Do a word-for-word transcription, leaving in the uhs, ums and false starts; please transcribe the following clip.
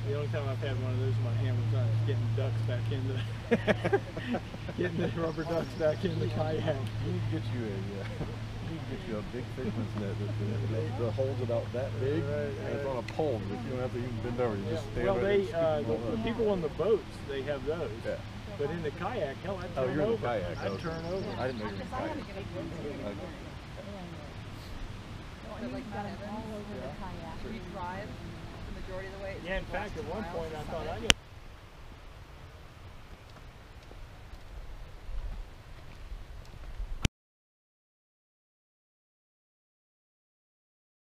The only time I've had one of those in my hand was I was getting ducks back into getting the rubber ducks back in the kayak. You need to get you a uh, you need to get you a big fisherman's net that the, the hole's about that big, right, and it's on a pole. But you don't have to even bend over. You yeah. just stand well, there. they uh, the, the people on the boats, they have those. Yeah. But in the kayak, hell, I'd oh, turn you're over. in the kayak. I'd oh, turn over. I didn't know you were in the kayak. Okay. So like got them all over the kayak. We drive the majority of the way. Yeah, in fact, at one point I thought I could.